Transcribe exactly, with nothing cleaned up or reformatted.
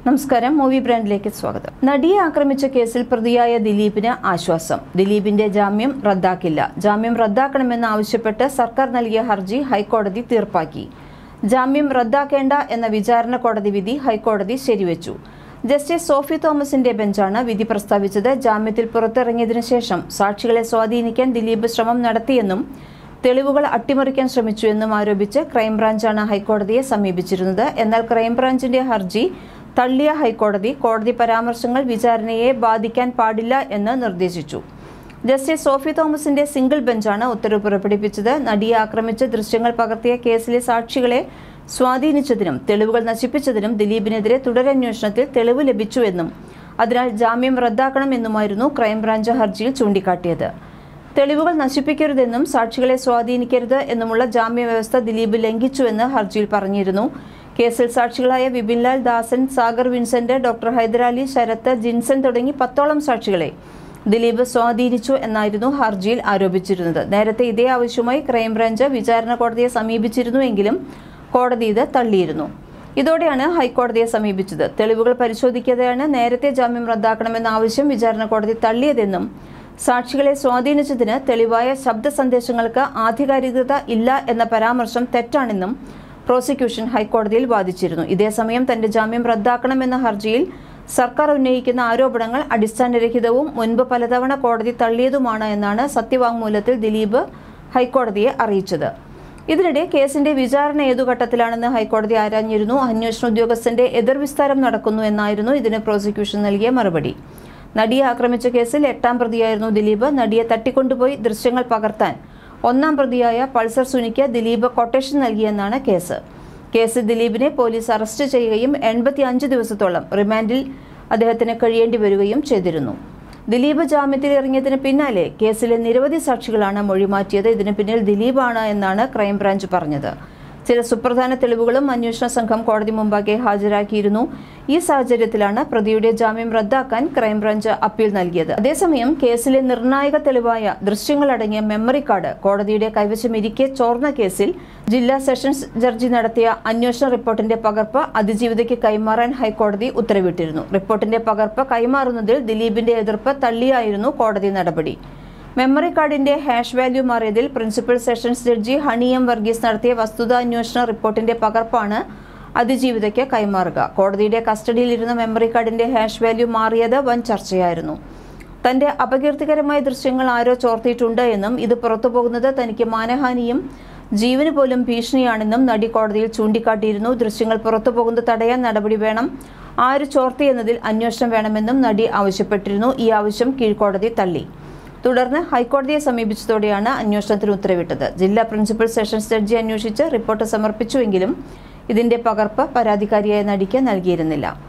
നമസ്കാരം, മൂവി ബ്രാൻഡിലേക്ക് സ്വാഗതം. നടിയെ ആക്രമിച്ച കേസിൽ പ്രതിയായ ദിലീപിന് ആശ്വാസം. ദിലീപിന്റെ ജാമ്യം റദ്ദാക്കില്ല. ജാമ്യം റദ്ദാക്കണമെന്ന് ആവശ്യപ്പെട്ട് സർക്കാർ നൽകിയ ഹർജി ഹൈക്കോടതി തീർപ്പാക്കി. ജാമ്യം റദ്ദാക്കേണ്ട എന്ന വിചാരണ കോടതി വിധി ഹൈക്കോടതി ശരിവെച്ചു. ജസ്റ്റിസ് സോഫി തോമസിന്റെ ബെഞ്ചാണ് വിധി പ്രസ്താവിച്ചത്. ജാമ്യത്തിൽ പുറത്തിറങ്ങിയതിനു ശേഷം സാക്ഷികളെ സ്വാധീനിക്കാൻ ദിലീപ് ശ്രമം നടത്തിയെന്നും തെളിവുകൾ അട്ടിമറിക്കാൻ ശ്രമിച്ചുവെന്നും ആരോപിച്ച് ക്രൈംബ്രാഞ്ചാണ് ഹൈക്കോടതിയെ സമീപിച്ചിരുന്നത്. എന്നാൽ ക്രൈംബ്രാഞ്ചിന്റെ ഹർജി തള്ളിയ ഹൈക്കോടതി കോടതി പരാമർശങ്ങൾ വിചാരണയെ ബാധിക്കാൻ പാടില്ല എന്ന് നിർദ്ദേശിച്ചു. ജസ്റ്റിസ് സോഫി തോമസിന്റെ സിംഗിൾ ബെഞ്ചാണ് ഉത്തരവ് പുറപ്പെടുവിച്ചത്. നടിയെ ആക്രമിച്ച് ദൃശ്യങ്ങൾ പകർത്തിയ കേസിലെ സാക്ഷികളെ സ്വാധീനിച്ചതിനും തെളിവുകൾ നശിപ്പിച്ചതിനും ദിലീപിനെതിരെ തുടരന്വേഷണത്തിൽ തെളിവ് ലഭിച്ചുവെന്നും അതിനാൽ ജാമ്യം റദ്ദാക്കണമെന്നുമായിരുന്നു ക്രൈംബ്രാഞ്ച് ഹർജിയിൽ ചൂണ്ടിക്കാട്ടിയത്. തെളിവുകൾ നശിപ്പിക്കരുതെന്നും സാക്ഷികളെ സ്വാധീനിക്കരുത് എന്നുമുള്ള ജാമ്യ വ്യവസ്ഥ ദിലീപ് ലംഘിച്ചുവെന്ന് ഹർജിയിൽ പറഞ്ഞിരുന്നു. കേസിൽ സാക്ഷികളായ വിപിൻലാൽ, ദാസൻ, സാഗർ വിൻസെന്റ്, ഡോക്ടർ ഹൈദരാലി, ശരത്ത്, ജിൻസൺ തുടങ്ങി പത്തോളം സാക്ഷികളെ ദിലീപ് സ്വാധീനിച്ചു എന്നായിരുന്നു ഹർജിയിൽ ആരോപിച്ചിരുന്നത്. നേരത്തെ ഇതേ ആവശ്യവുമായി ക്രൈംബ്രാഞ്ച് വിചാരണ കോടതിയെ സമീപിച്ചിരുന്നുവെങ്കിലും കോടതി ഇത് തള്ളിയിരുന്നു. ഇതോടെയാണ് ഹൈക്കോടതിയെ സമീപിച്ചത്. തെളിവുകൾ പരിശോധിക്കാതെയാണ് നേരത്തെ ജാമ്യം റദ്ദാക്കണമെന്ന ആവശ്യം വിചാരണ കോടതി തള്ളിയതെന്നും സാക്ഷികളെ സ്വാധീനിച്ചതിന് തെളിവായ ശബ്ദ സന്ദേശങ്ങൾക്ക് ആധികാരികത ഇല്ല എന്ന പരാമർശം തെറ്റാണെന്നും പ്രോസിക്യൂഷൻ ഹൈക്കോടതിയിൽ വാദിച്ചിരുന്നു. ഇതേസമയം തന്റെ ജാമ്യം റദ്ദാക്കണമെന്ന ഹർജിയിൽ സർക്കാർ ഉന്നയിക്കുന്ന ആരോപണങ്ങൾ അടിസ്ഥാനരഹിതവും മുൻപ് പലതവണ കോടതി തള്ളിയതുമാണ് എന്നാണ് സത്യവാങ്മൂലത്തിൽ ദിലീപ് ഹൈക്കോടതിയെ അറിയിച്ചത്. ഇതിനിടെ കേസിന്റെ വിചാരണ ഏതു ഘട്ടത്തിലാണെന്ന് ഹൈക്കോടതി ആരാഞ്ഞിരുന്നു. അന്വേഷണ ഉദ്യോഗസ്ഥന്റെ എതിർവിസ്താരം നടക്കുന്നു എന്നായിരുന്നു ഇതിന് പ്രോസിക്യൂഷൻ നൽകിയ മറുപടി. നടിയെ ആക്രമിച്ച കേസിൽ എട്ടാം പ്രതിയായിരുന്നു ദിലീപ്. നടിയെ തട്ടിക്കൊണ്ടുപോയി ദൃശ്യങ്ങൾ പകർത്താൻ ഒന്നാം പ്രതിയായ പൾസർ സുനിക്ക് ദിലീപ് കൊട്ടേഷൻ നൽകിയെന്നാണ് കേസ്. കേസിൽ ദിലീപിനെ പോലീസ് അറസ്റ്റ് ചെയ്യുകയും എൺപത്തി അഞ്ച് ദിവസത്തോളം റിമാൻഡിൽ അദ്ദേഹത്തിന് കഴിയേണ്ടി വരികയും ചെയ്തിരുന്നു. ദിലീപ് ജാമ്യത്തിൽ ഇറങ്ങിയതിന് പിന്നാലെ കേസിലെ നിരവധി സാക്ഷികളാണ് മൊഴിമാറ്റിയത്. ഇതിന് പിന്നിൽ ദിലീപാണ് എന്നാണ് ക്രൈംബ്രാഞ്ച് പറഞ്ഞത്. ചില സുപ്രധാന തെളിവുകളും അന്വേഷണ സംഘം കോടതി മുമ്പാകെ ഹാജരാക്കിയിരുന്നു. ഈ സാഹചര്യത്തിലാണ് പ്രതിയുടെ ജാമ്യം റദ്ദാക്കാൻ ക്രൈംബ്രാഞ്ച് അപ്പീൽ നൽകിയത്. അതേസമയം കേസിലെ നിർണായക തെളിവായ ദൃശ്യങ്ങളടങ്ങിയ മെമ്മറി കാർഡ് കോടതിയുടെ കൈവശമിരിക്കെ ചോർന്ന കേസിൽ ജില്ലാ സെഷൻസ് ജഡ്ജി നടത്തിയ അന്വേഷണ റിപ്പോർട്ടിന്റെ പകർപ്പ് അതിജീവിതയ്ക്ക് കൈമാറാൻ ഹൈക്കോടതി ഉത്തരവിട്ടിരുന്നു. റിപ്പോർട്ടിന്റെ പകർപ്പ് കൈമാറുന്നതിൽ ദിലീപിന്റെ എതിർപ്പ് തള്ളിയായിരുന്നു കോടതി നടപടി. മെമ്മറി കാർഡിന്റെ ഹാഷ് വാല്യൂ മാറിയതിൽ principal sessions judge Honey M Varghese നടത്തിയ വസ്തുതാന്വേഷണ റിപ്പോർട്ടിന്റെ പകർപ്പാണ് അതിജീവിതയ്ക്ക് കൈമാറുക. കോടതിയുടെ കസ്റ്റഡിയിലിരുന്ന മെമ്മറി കാർഡിന്റെ ഹാഷ് വാല്യൂ മാറിയത് വൻ ചർച്ചയായിരുന്നു. തന്റെ അപകീർത്തികരമായ ദൃശ്യങ്ങൾ ആരോ ചോർത്തിയിട്ടുണ്ട് എന്നും ഇത് പുറത്തുപോകുന്നത് തനിക്ക് മാനഹാനിയും ജീവന് പോലും ഭീഷണിയാണെന്നും നടി കോടതിയിൽ ചൂണ്ടിക്കാട്ടിയിരുന്നു. ദൃശ്യങ്ങൾ പുറത്തുപോകുന്നത് തടയാൻ നടപടി വേണം. ആര് ചോർത്തിയെന്നതിൽ അന്വേഷണം വേണമെന്നും നടി ആവശ്യപ്പെട്ടിരുന്നു. ഈ ആവശ്യം കീഴ്ക്കോടതി തള്ളി. തുടർന്ന് ഹൈക്കോടതിയെ സമീപിച്ചതോടെയാണ് അന്വേഷണത്തിന് ഉത്തരവിട്ടത്. ജില്ലാ പ്രിൻസിപ്പൽ സെഷൻസ് ജഡ്ജി അന്വേഷിച്ച് റിപ്പോർട്ട് സമർപ്പിച്ചുവെങ്കിലും ഇതിന്റെ പകർപ്പ് പരാതിക്കാരിയായ നടിക്ക് നൽകിയിരുന്നില്ല.